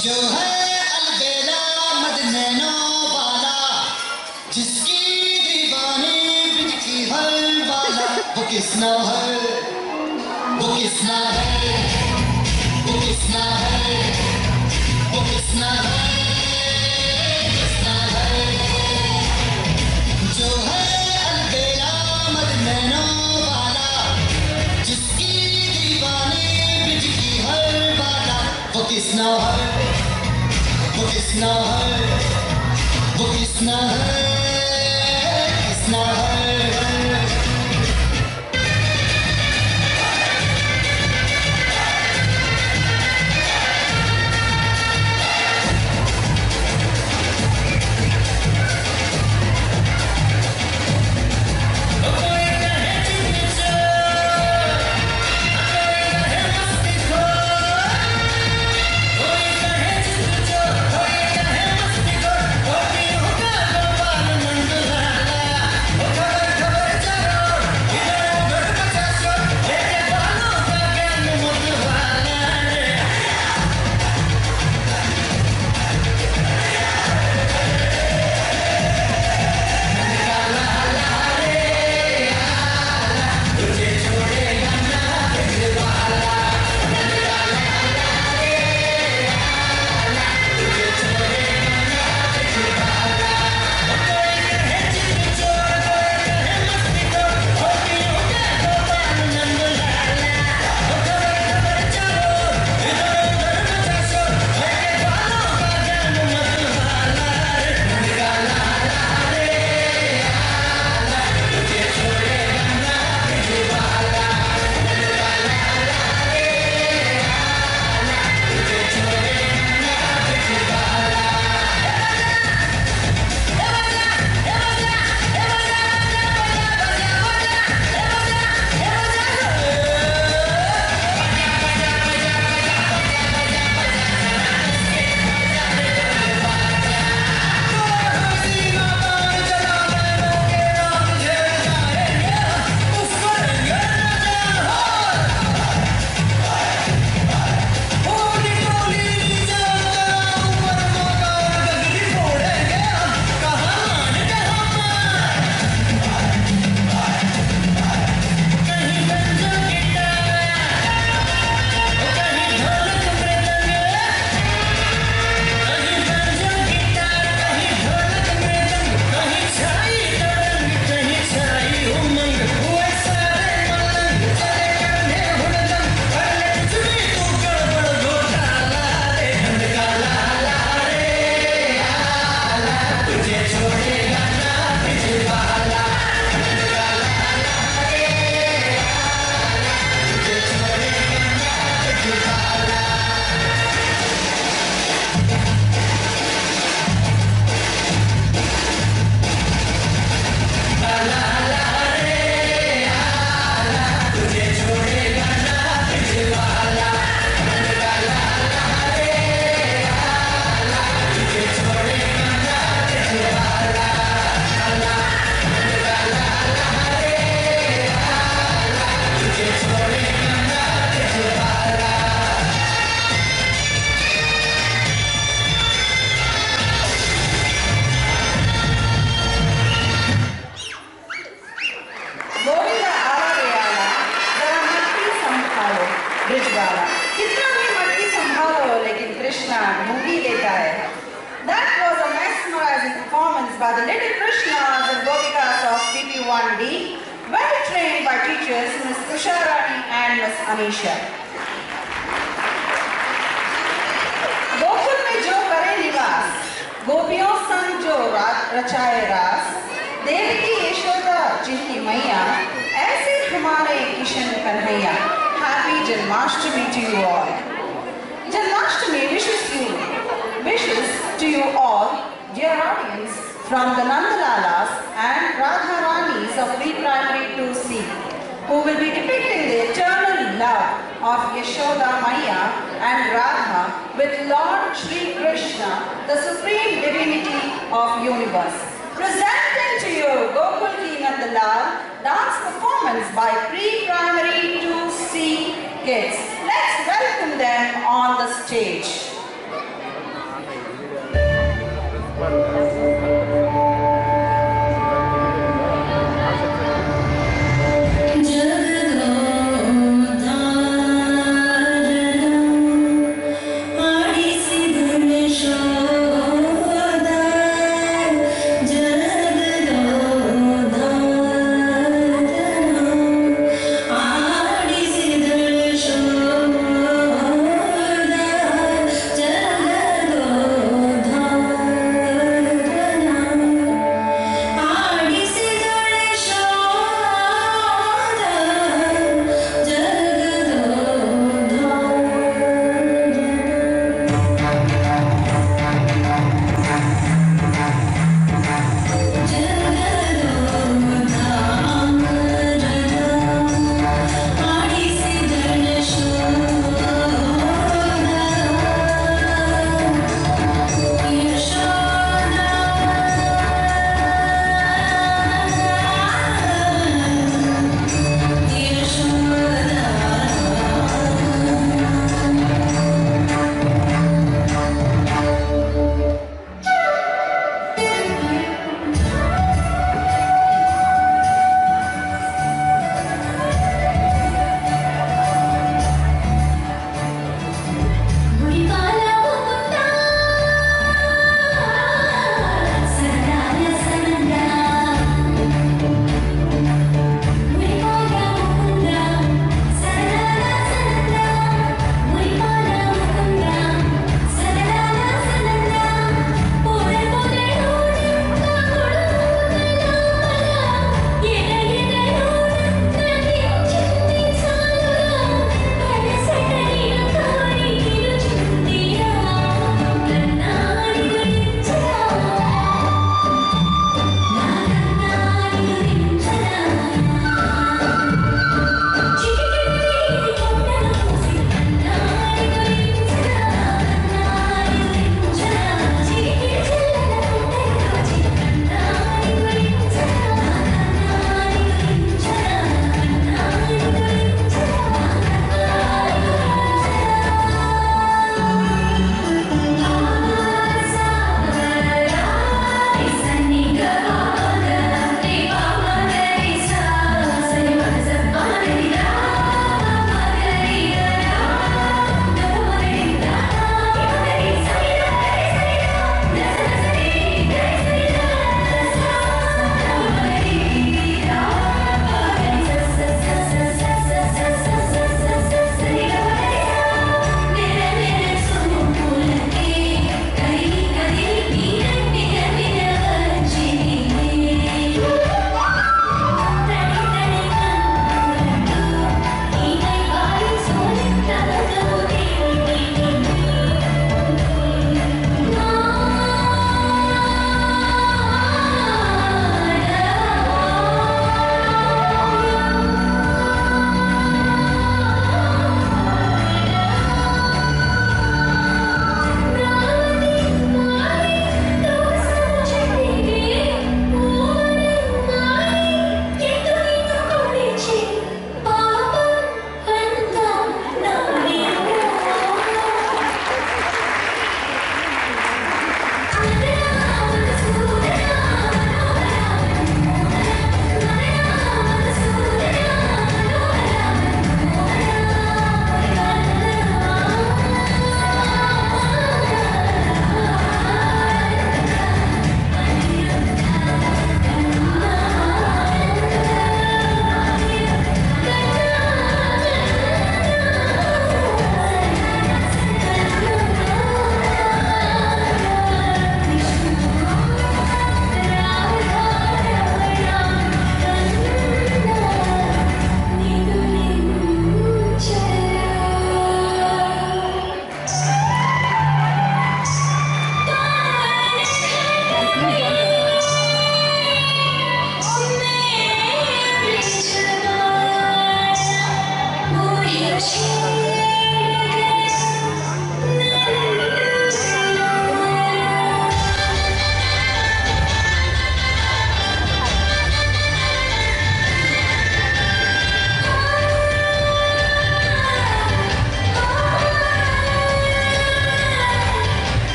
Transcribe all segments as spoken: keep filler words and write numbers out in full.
जो है अलबेला मदनैनो वाला, जिसकी दीवानी बिजकी हर वाला, वो किसना है, वो किसना है, वो किसना है, वो किसना है, किसना है। जो है अलबेला मदनैनो वाला, जिसकी दीवानी बिजकी हर वाला, वो किसना है, वो किसना है, वो किसना है, किसना है। By the little Krishnas and Gopikas of P P one D, well trained by teachers Miss Tusharani and Miss Anisha. Gokul में जो करे निवास, गोपियों संग जो रचाए रास, देवकी यशोदा जिनकी मैया, ऐसे हमारे Kishan Kanhaiya. Happy Janmashtami to you all. Janmashtami wishes you, wishes to you all, dear audience, from the Nandalalas and Radha Ranis of pre-primary two C, who will be depicting the eternal love of Yashoda Maya and Radha with Lord Shri Krishna, the supreme divinity of universe. Presenting to you Gokul Ki Nandalal dance performance by pre-primary two C kids. Let's welcome them on the stage.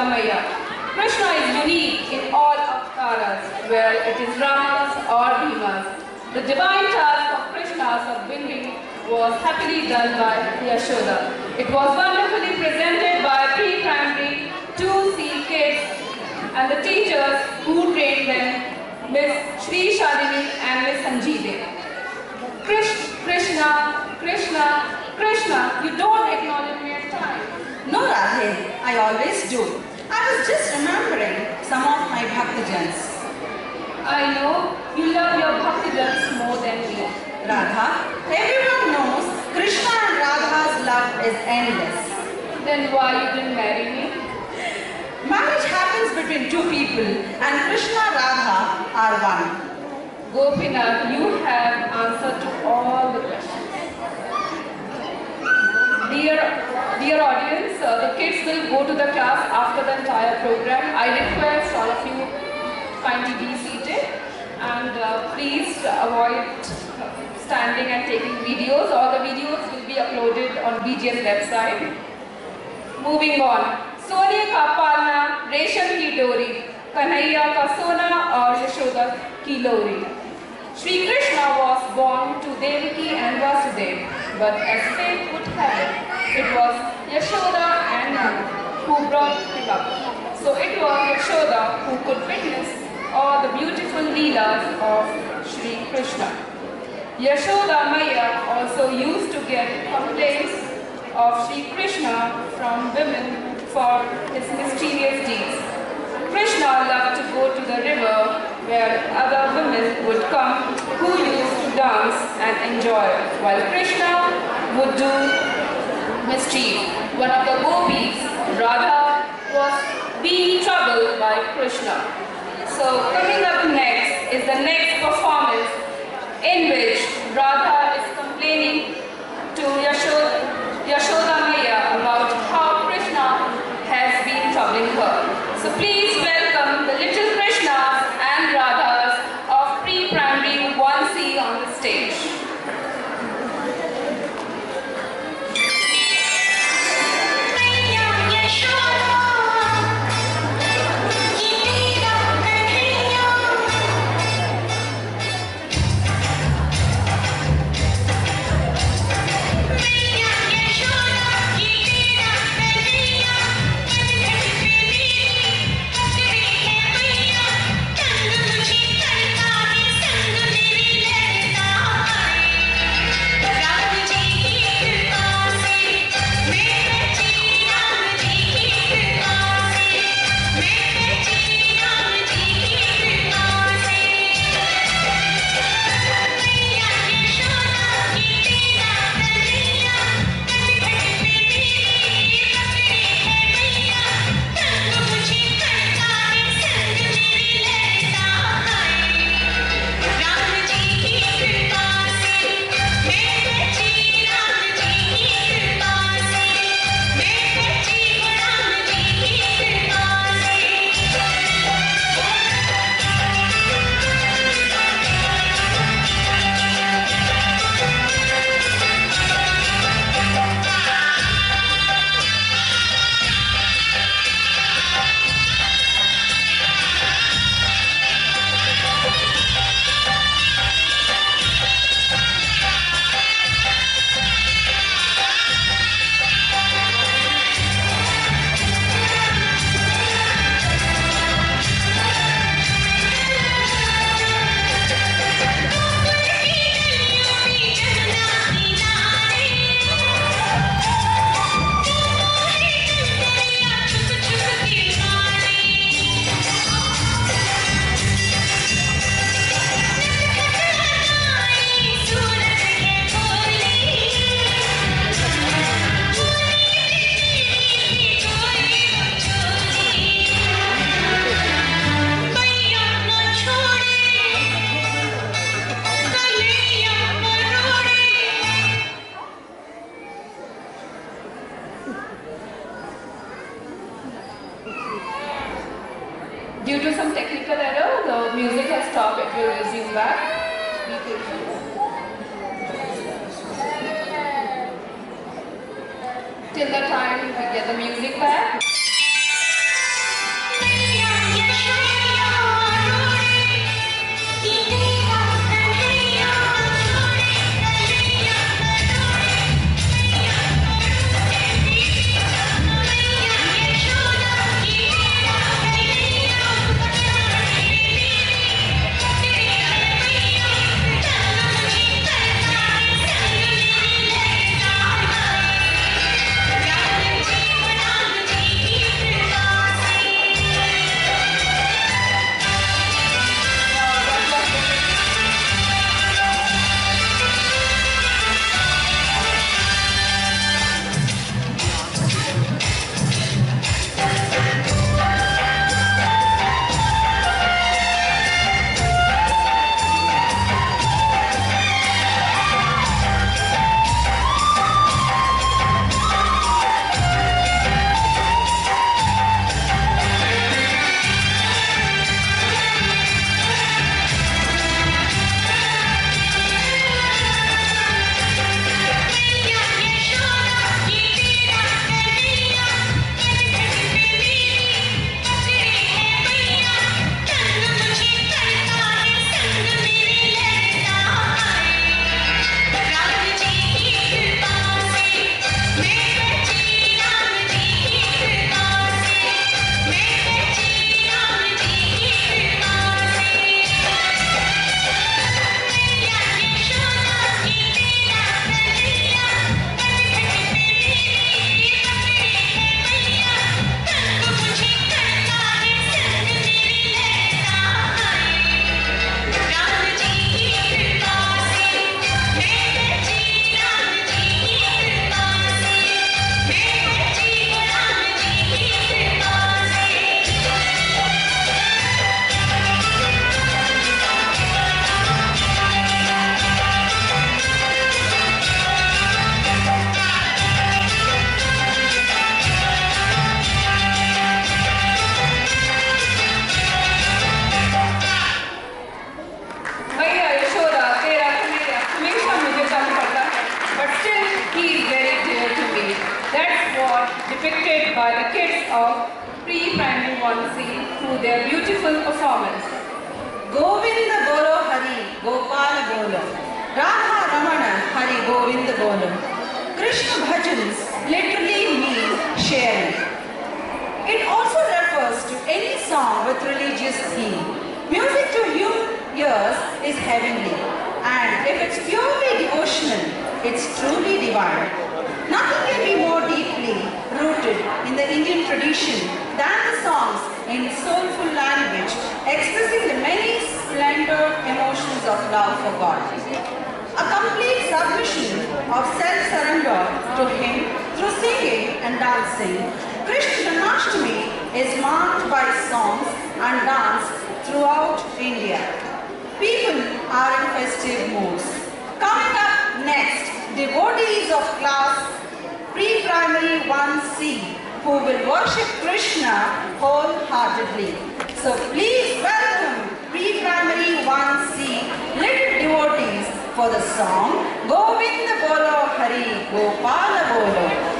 Yashoda Maya. Krishna is unique in all avatars, where it is Ramas or Bhimas. The divine task of Krishna's upbringing was happily done by Yashoda. It was wonderfully presented by pre-primary two C kids and the teachers who trained them, Miss Shri Shalini and Miss Sanjeevi. Krishna, Krishna, Krishna, you don't acknowledge me at times. No, Radhe, I always do. I was just remembering some of my Bhaktijans. I know you love your Bhaktijans more than me. Radha, everyone knows Krishna and Radha's love is endless. Then why you didn't marry me? Marriage happens between two people and Krishna and Radha are one. Gopinath, you have answered to all the questions. Dear, dear audience, uh, the kids will go to the class after the entire program. I request all of you kindly be seated and uh, please avoid standing and taking videos. All the videos will be uploaded on B G S website. Moving on. सोने का पालना रेशम की डोरी, कन्हैया का सोना और यशोदा की लोरी. Shri Krishna was born to Devaki and Vasudev, but as fate would have it, it was Yashoda and Nanda who brought him up. So it was Yashoda who could witness all the beautiful leelas of Shri Krishna. Yashoda Maya also used to get complaints of Shri Krishna from women for his mischievous deeds. Krishna loved to go to the river where other women would come who used to dance and enjoy, while Krishna would do mischief. One of the gopis, Radha, was being troubled by Krishna. So coming up next is the next performance in which Radha is complaining to Yashoda, Yashoda Maya about how Krishna has been troubling her. So please welcome the little Krishnas and Radhas of pre-primary one C on the stage. Due to some technical error, the music has stopped. It will resume back. Be patient. Till the time we get the music back. of pre-primary one C through their beautiful performance. Govinda Bolo Hari Gopala Bolo, Radha Ramana Hari Govinda Bolo. Krishna bhajans literally mean sharing. It also refers to any song with religious theme. Music to human ears is heavenly, and if it's purely devotional, it's truly divine. Nothing can be more deeply rooted in the Indian tradition than the songs in soulful language expressing the many splendid emotions of love for God. A complete submission of self-surrender to Him through singing and dancing, Krishna Janmashtami is marked by songs and dance throughout India. People are in festive moods. Coming up next, devotees of class pre-primary one C who will worship Krishna wholeheartedly. So please welcome pre-primary one C little devotees for the song Govinda Bolo Hari Gopala Bolo.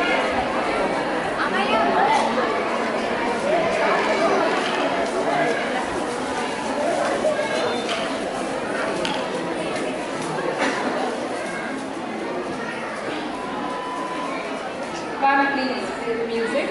One, please, play the music.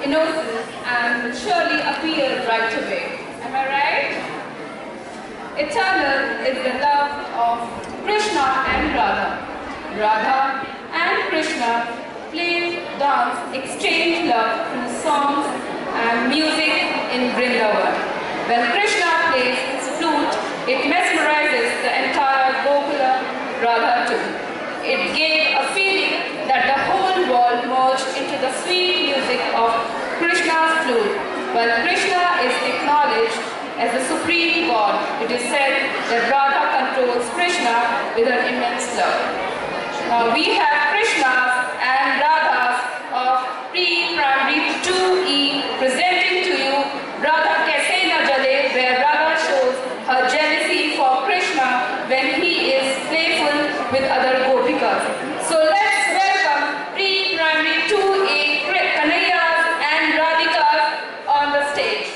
innocence and will surely appear right away. Am I right? Eternal is the love of Krishna and Radha. Radha and Krishna play, dance, exchange love through songs and music in Vrindavan. When Krishna plays his flute, it mesmerizes the entire Gokula, Radha too. It gave a feeling that the whole world merged into the sweet music of Krishna's flute. While Krishna is acknowledged as the supreme God, it is said that Radha controls Krishna with an immense love. Now we have Krishnas and Radhas of pre-primary two E presenting to you Radha Kaise Na Jale, where Radha shows her jealousy for Krishna when he is playful with other gopikas. So let's welcome pre-primary two A Kanhaiyas and Radhikas on the stage.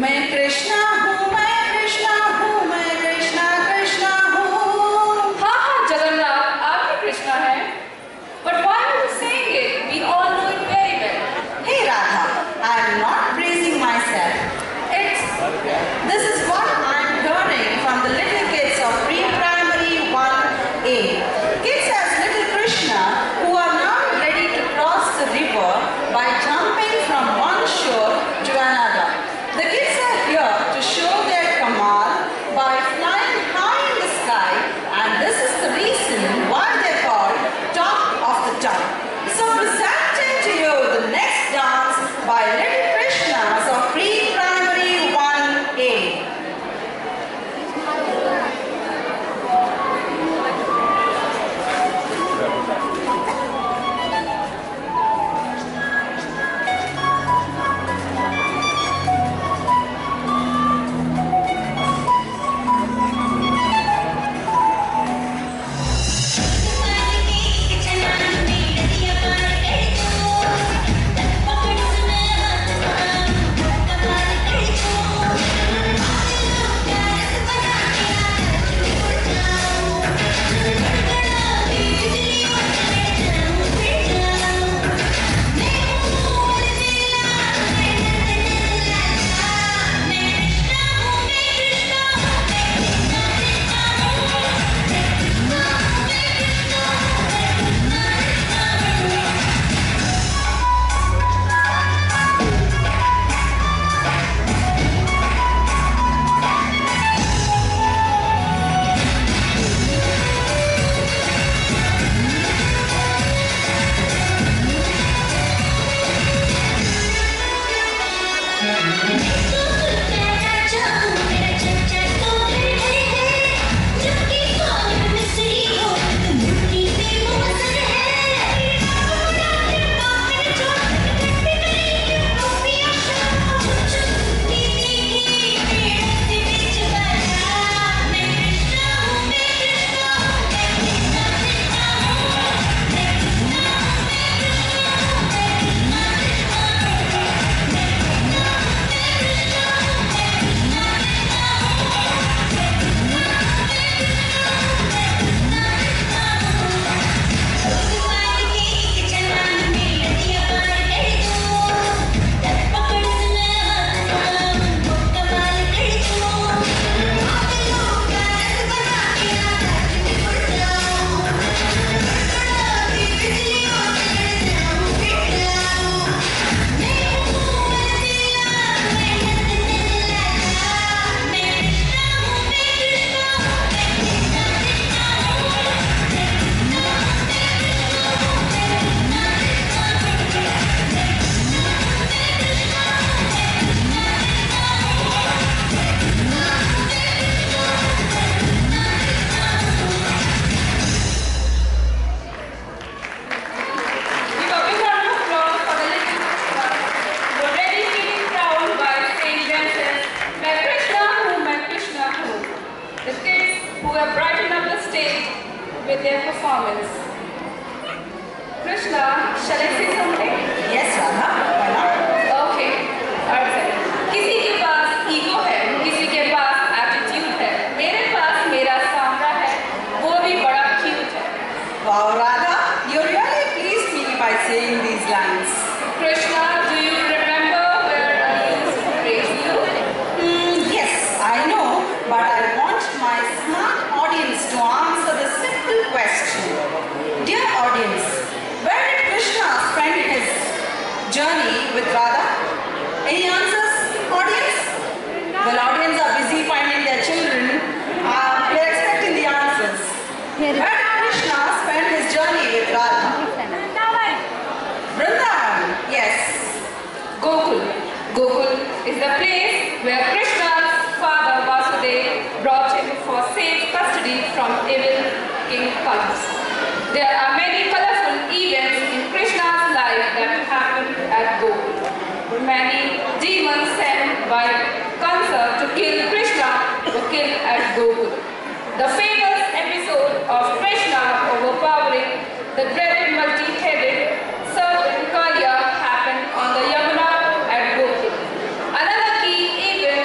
मैं कृष्णा हूँ, मैं कृष्णा हूँ, मैं कृष्णा कृष्णा हूँ। हाँ हाँ जगन्नाथ, आप भी कृष्णा हैं। But why are you saying it? We all know it very well. Hey Radha, I am not praising myself. It's this is what I am hearing from the little kids of pre-primary one A. Kids as little Krishna who are now ready to cross the river by jumping from one shore to another. The kids are here to show their kamal by flying high in the sky, and this is the reason why they're called top of the town. So presenting to you the next dance by little Krishnas of pre-primary one A. with their performance. Krishna, shall I say something? Yes, Radha. Why not? Okay. Alright. किसी के पास ego है, किसी के पास attitude है, मेरे पास मेरा सामरा है, वो भी बड़ा क्यूट है. Wow, Radha, you really pleased me by saying these lines. Krishna, do you remember where I used to praise you? Mm, yes, I know, but I want my smart audience to answer the simple question. Dear audience, where did Krishna spend his journey with Radha? Any answers, audience? Well, audience are busy finding their children. Uh, we are expecting the answers. Where did Krishna spend his journey with Radha? Vrindavan, yes. Gokul. Gokul is the place where Krishna's father Vasudev brought him for safe custody from evil King Kansa. There are many colorful events in Krishna's life that happened at Gokul. Many demons sent by Kansa to kill Krishna were killed at Gokul. The famous episode of Krishna overpowering the dreaded multi-headed serpent Kaya happened on the Yamuna at Gokul. Another key event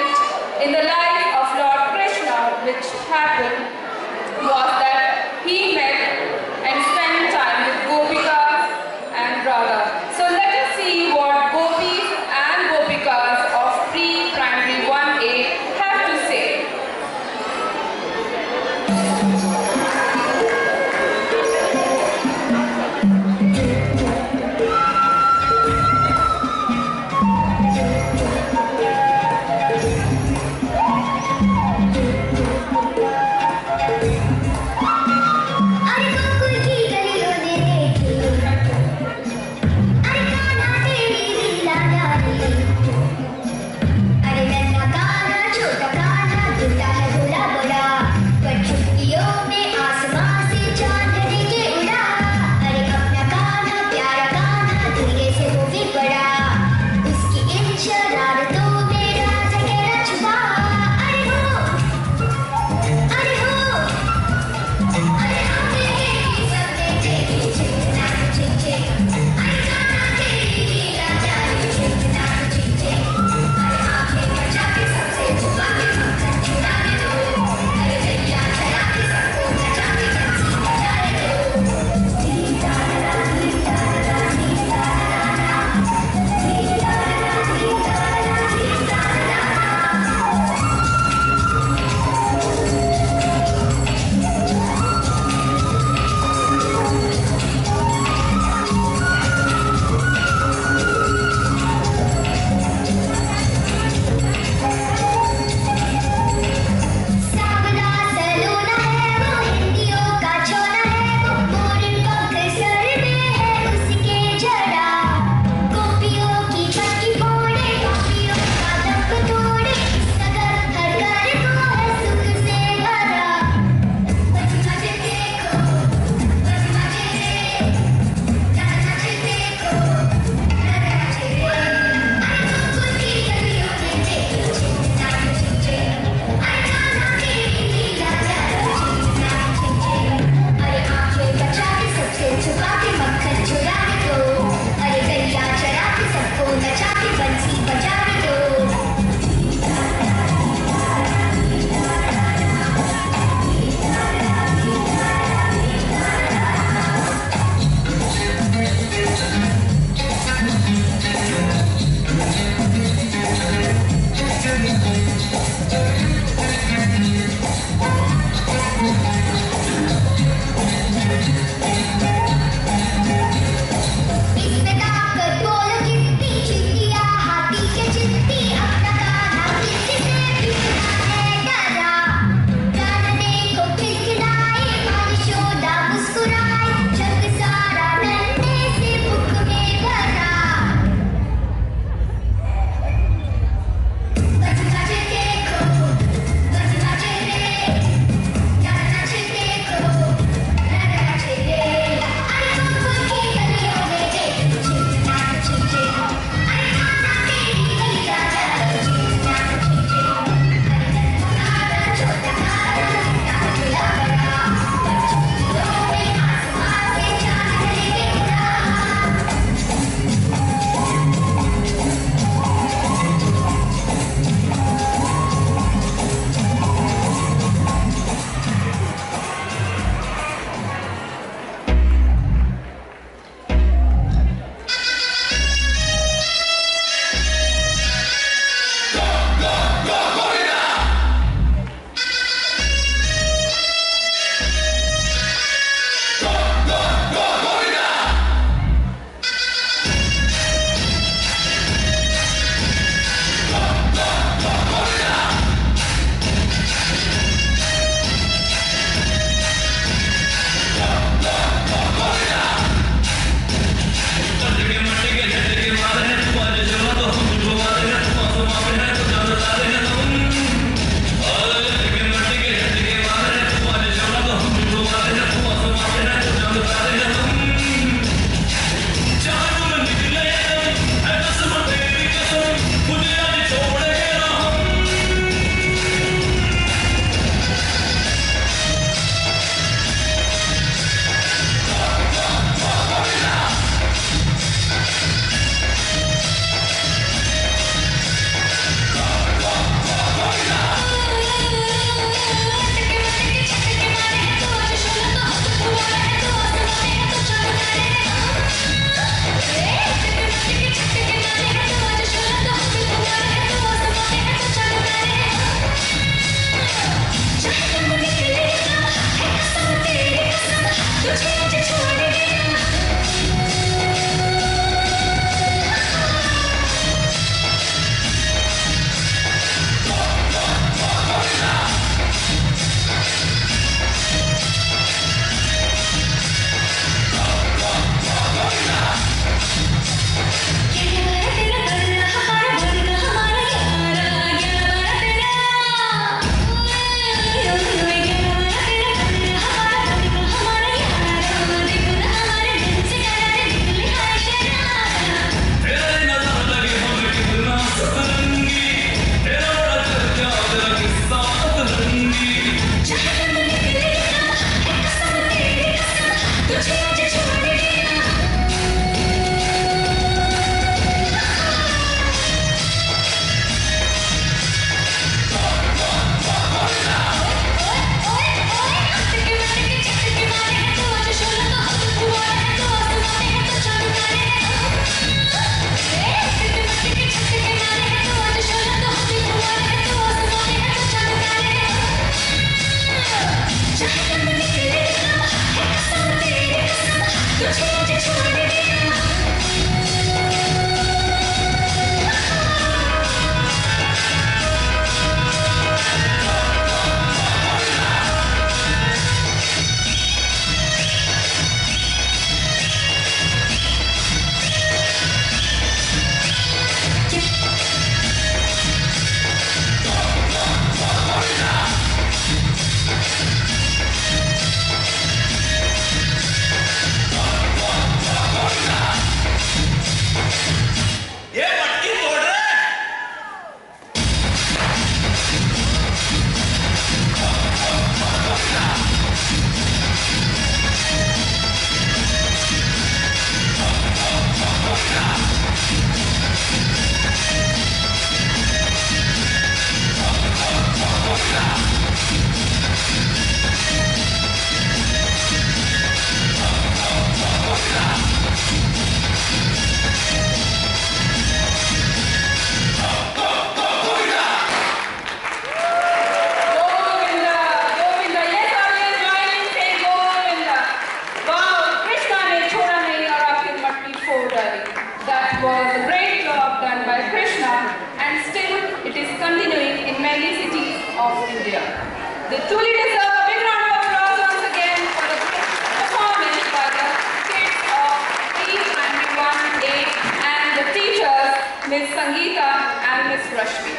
They truly deserve a big round of applause once again for the performance by the kids of P Primary one A and the teachers, Miss Sangeeta and Miss Rashmi.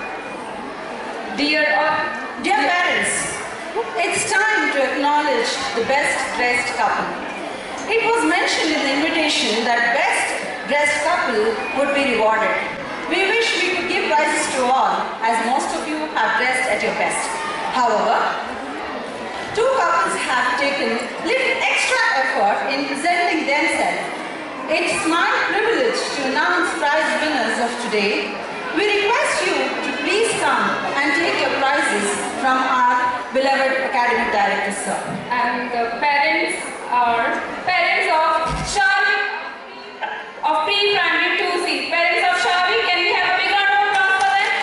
Dear, uh, Dear parents, it's time to acknowledge the best dressed couple. It was mentioned in the invitation that best dressed couple would be rewarded. We wish we could give prizes to all, as most of you have dressed at your best. However, two couples have taken little extra effort in presenting themselves. It's my privilege to announce prize winners of today. We request you to please come and take your prizes from our beloved academic director, sir. And the parents are parents of Shavi of Pre-Primary two C. Parents of Shavi, can we have a big round of applause for them?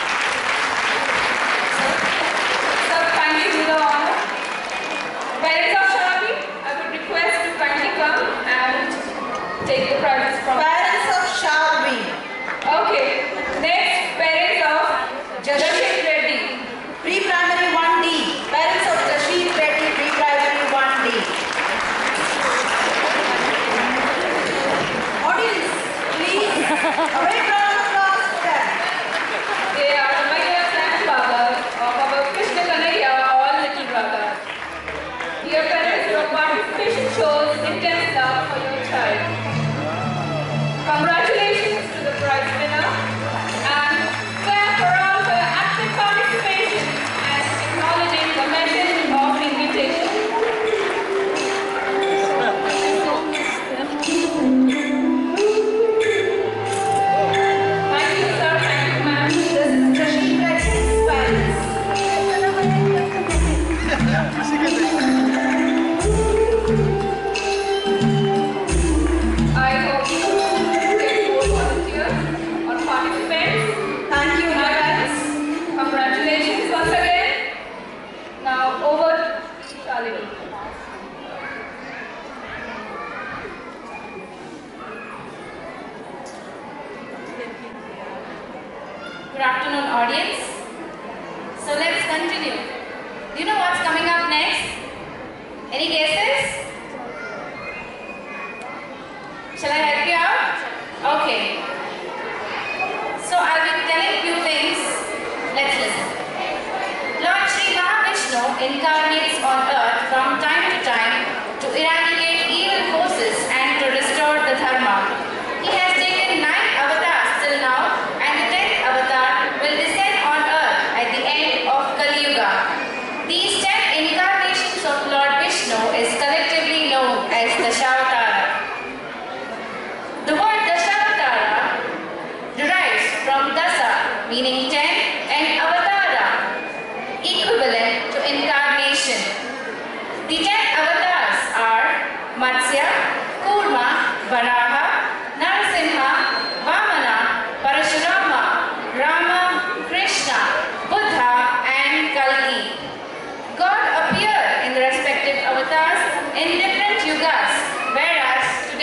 Sir, kindly do the honor. Parents of Shavi, I would request to kindly come and take the prizes from Parents of Shavi. Okay. Next, parents of Jashit Reddy. Pre-Primary one D. Parents of Jashit Reddy, Pre-Primary one D. Audience, please, a very round of applause for them. They are the mothers and fathers of our Krishna Kanaya, all little brothers. Dear parents, your participation shows intense love for your child. Congratulations to the prize winner and for all the active participation and acknowledging the message of invitation. Thank you, sir. Thank you, ma'am. This is Jashit Reddy's parents. I hope you get more volunteers or participants. Thank you, my parents. Congratulations once again. Now over to Shalini. Good afternoon, audience. So let's continue. Do you know what's coming up next? Any guesses? Shall I help you out? Okay. So I'll be telling you things. Let's listen. Lord Sri Mahavishnu incarnates on earth from time to time to eradicate evil forces and to restore the dharma. He has taken nine avatars till now, and the tenth avatar will descend on earth at the end of Kali Yuga. These ten incarnations of Lord Vishnu is collectively known as the Dashavatara. The word Dashavatara derives from Dasa, meaning ten, and Avatara, equivalent to incarnation. The ten avatars are Matsya, Kurma, Varaha, Narasimha, Vamana, Parashurama, Rama, Krishna, Buddha, and Kalki. God appeared in the respective avatars in different yugas, whereas to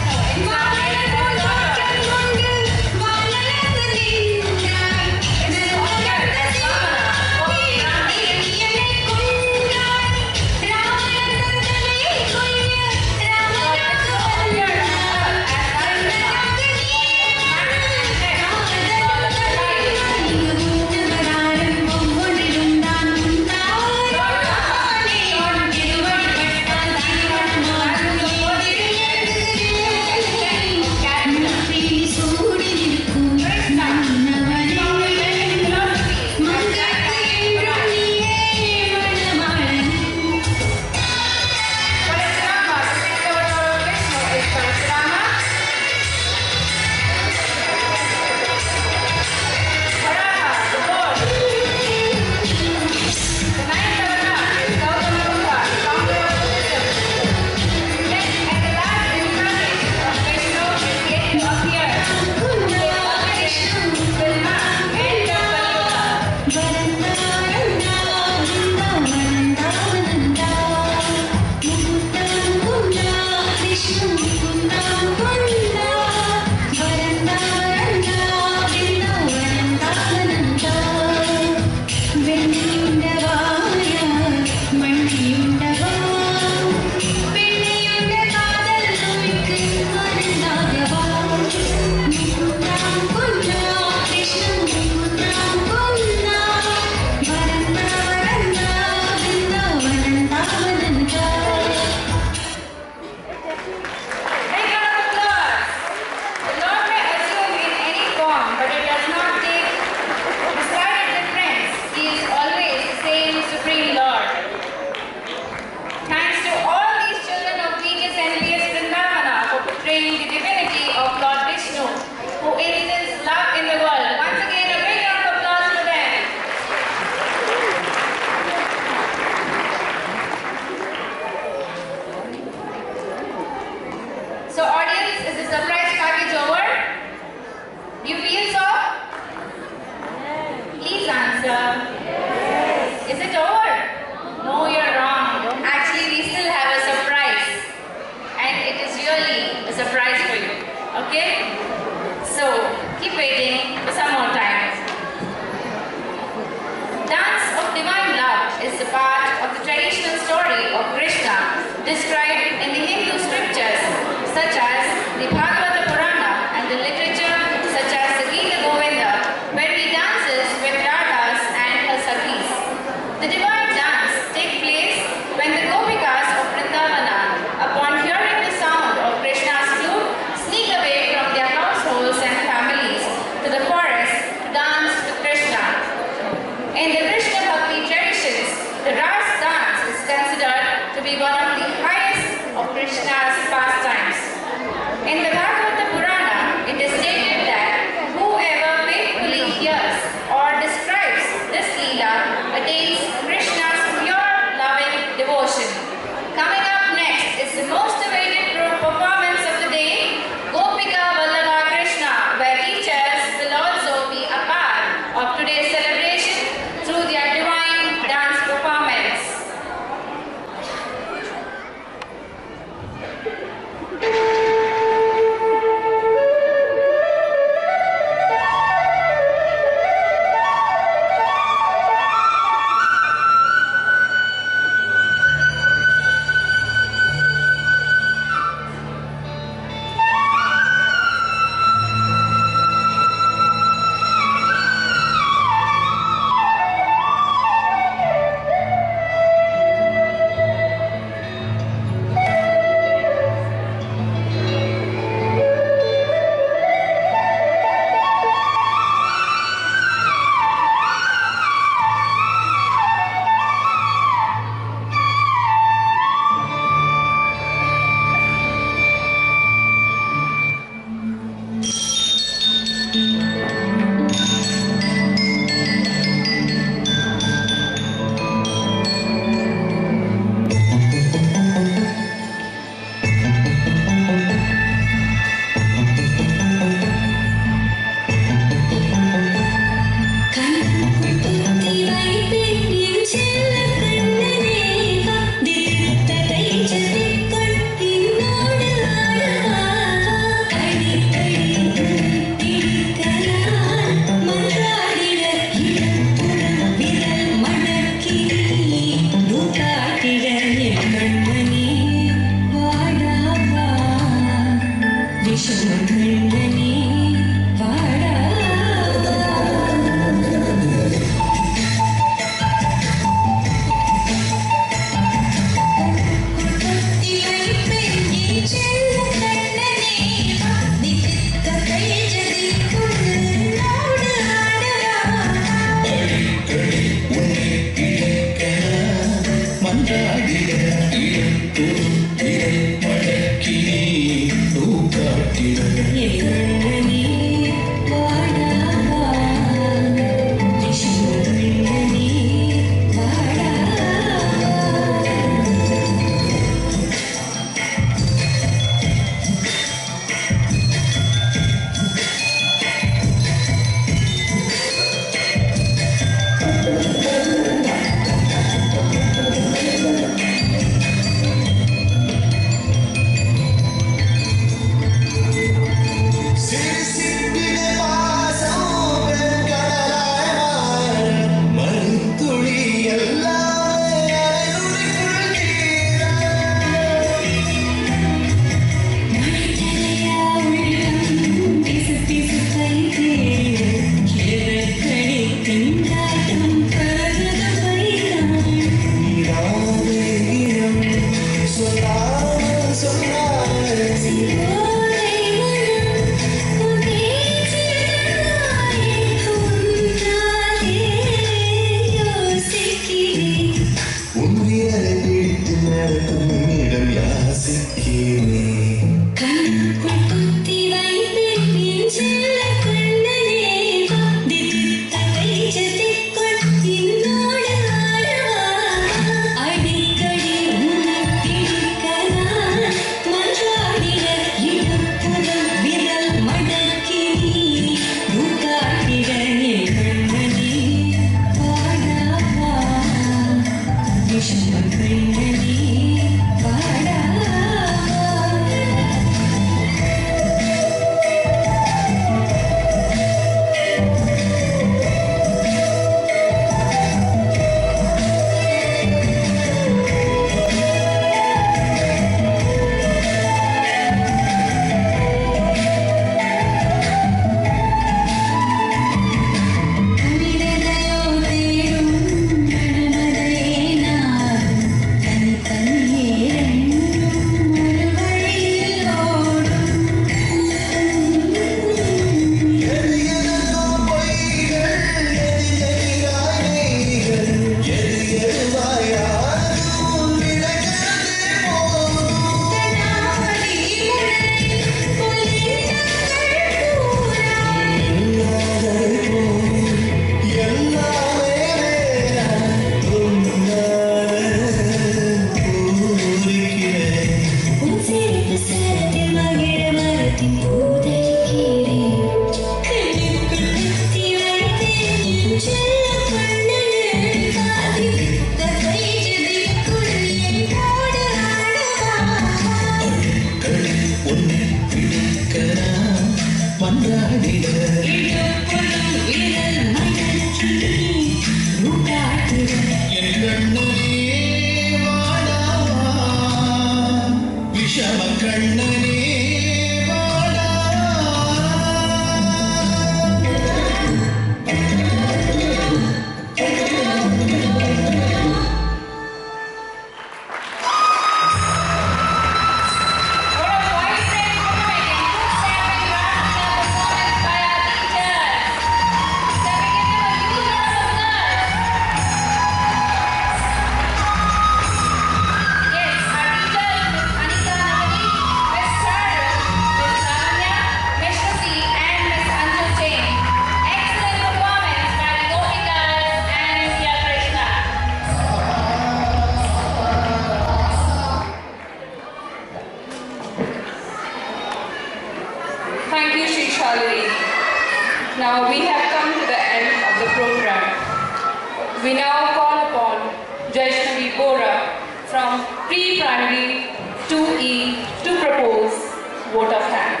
We now call upon Jaishnavi Bora from pre-primary two E to propose vote of thanks.